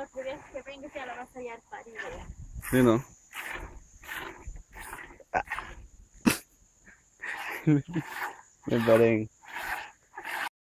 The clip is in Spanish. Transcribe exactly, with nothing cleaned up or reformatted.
no querías que venga, ya la vas a hallar parido. Sí, ¿no? Me paré.